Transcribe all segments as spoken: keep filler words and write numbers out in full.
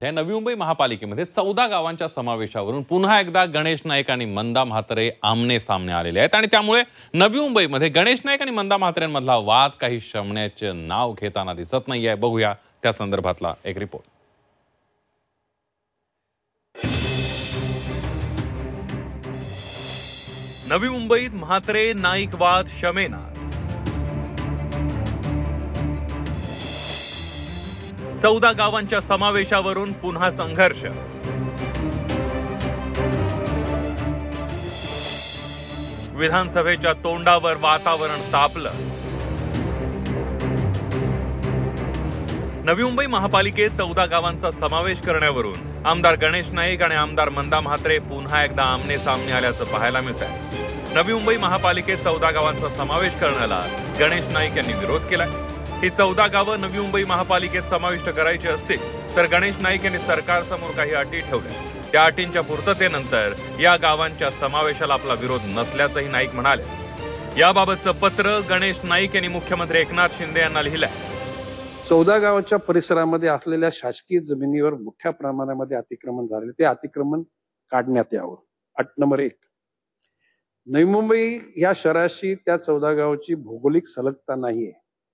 या नवी मुंबई महापालिकेमध्ये चौदा गावांच्या समावेशावरून पुन्हा एकदा गणेश नाईक आणि मंदा म्हात्रे आमने सामने आलेले आहेत आणि त्यामुळे नवी मुंबईमध्ये गणेश नाईक आणि मंदा म्हात्रेंमधला वाद काही शमण्याचे नाव घेताना दिसत नाहीये। बघूया त्या संदर्भातला एक रिपोर्ट। नवी मुंबईत म्हात्रे नाईक वाद शमेना। चौदा गावांच्या समावेशावरून पुन्हा संघर्ष। विधानसभेच्या तोंडावर वातावरण तापलं। नवी मुंबई महापालिकेत चौदा गावांचा समावेश करण्यावरून आमदार गणेश नाईक आणि आमदार मंदा म्हात्रे पुन्हा एकदा आमने सामने आल्याचं पाहायला मिळत आहे। नवी मुंबई महापालिकेत चौदा गावांचा समावेश करण्याला गणेश नाईक यांनी विरोध केलाय। ही चौदा गावं नवी मुंबई महापालिकेत समाविष्ट करायची असतील तर गणेश नाईक यांनी सरकारसमोर काही अटी ठेवल्या। त्या अटींच्या पूर्ततेनंतर या गावांच्या समावेशाला आपला विरोध नसल्याचंही नाईक म्हणाले। याबाबतचं पत्र गणेश नाईक यांनी मुख्यमंत्री एकनाथ शिंदे यांना लिहिलंय। चौदा गावाच्या परिसरामध्ये असलेल्या शासकीय जमिनीवर मोठ्या प्रमाणामध्ये अतिक्रमण झाले, ते अतिक्रमण काढण्यात यावं। अट नंबर एक, नवी मुंबई या शहराशी त्या चौदा गावाची भौगोलिक सलगता नाहीये।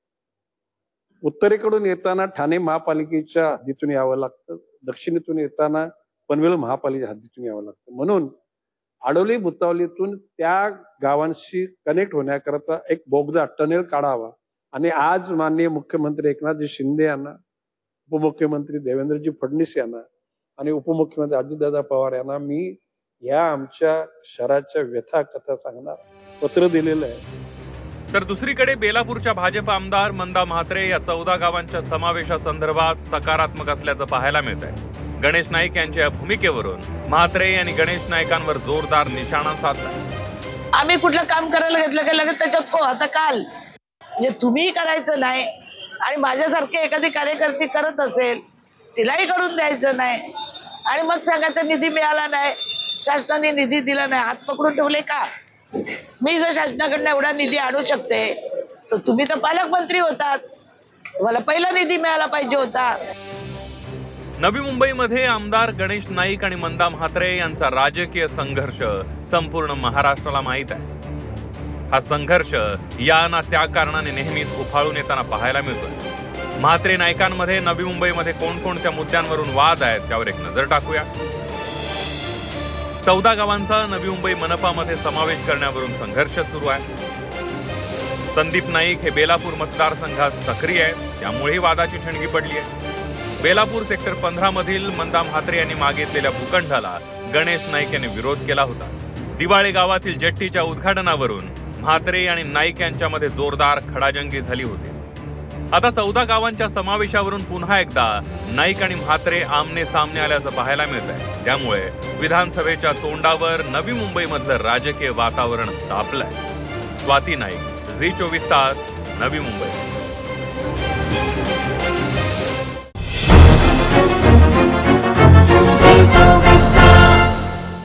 उत्तरेकडून येताना ठाणे महापालिकेच्या हद्दीतून यावं लागतं, दक्षिणेतून येताना पनवेल महापालिकेच्या हद्दीतून यावं लागतं। म्हणून आडोली भुतावलीतून त्या गावांशी कनेक्ट होण्याकरता एक बोगदा टनेल काढावा आणि आज माननीय मुख्यमंत्री एकनाथजी शिंदे यांना, उपमुख्यमंत्री देवेंद्रजी फडणवीस यांना आणि उपमुख्यमंत्री अजितदादा पवार यांना मी या आमच्या शहराच्या व्यथा कथा सांगणार पत्र दिलेलं आहे। तर दुसरीकडे बेलापूरच्या भाजप आमदार मंदा म्हात्रे या चौदा गावांच्या समावेशासंदर्भात सकारात्मक असल्याचं पाहायला मिळत आहे। गणेश नाईक यांच्या भूमिकेवरून म्हात्रे यांनी गणेश नाईकांवर जोरदार निशाणा साधला। आम्ही कुठलं काम करायला घेतलं की लगेच त्याच्यात को आता काल म्हणजे तुम्ही करायचं नाही आणि माझ्यासारखे एखादी कार्यकर्ती करत असेल तिलाही करून द्यायचं नाही आणि मग सांगायचं निधी मिळाला नाही, शासनाने निधी दिला नाही, हात पकडून ठेवले का? मी जर शासनाकडनं एवढा निधी आणू शकते तर तुम्ही तर पालकमंत्री होतात, मला पहिला निधी मिळाला पाहिजे होता। नवी मुंबईमध्ये आमदार गणेश नाईक आणि मंदा म्हात्रे यांचा राजकीय संघर्ष संपूर्ण महाराष्ट्राला माहीत आहे। हा संघर्ष या ना त्या कारणाने नेहमीच उफाळून येताना पाहायला मिळतोय। म्हात्रे नाईकांमध्ये नवी मुंबईमध्ये कोणकोणत्या मुद्द्यांवरून वाद आहेत त्यावर एक नजर टाकूया। चौदा गावांचा नवी मुंबई मनपामध्ये समावेश करण्यावरून संघर्ष सुरू आहे। संदीप नाईक हे बेलापूर मतदारसंघात सक्रिय आहेत, त्यामुळे वादाची ठणगी पडली आहे। बेलापूर सेक्टर पंधरा मधील मंदा म्हात्रे यांनी मागितलेल्या भूखंडाला गणेश नाईक यांनी विरोध केला होता। दिवाळे गावातील जेट्टीच्या उद्घाटनावरून म्हात्रे आणि नाईक यांच्यामध्ये जोरदार खडाजंगी झाली होती। आता चौदा गावांच्या समावेशावरून पुन्हा एकदा नाईक आणि म्हात्रे आमने सामने आल्याचं पाहायला मिळत आहे। त्यामुळे विधानसभेच्या तोंडावर नवी मुंबईमधलं राजकीय वातावरण तापलंय। स्वाती नाईक, झी चोवीस तास, नवी मुंबई।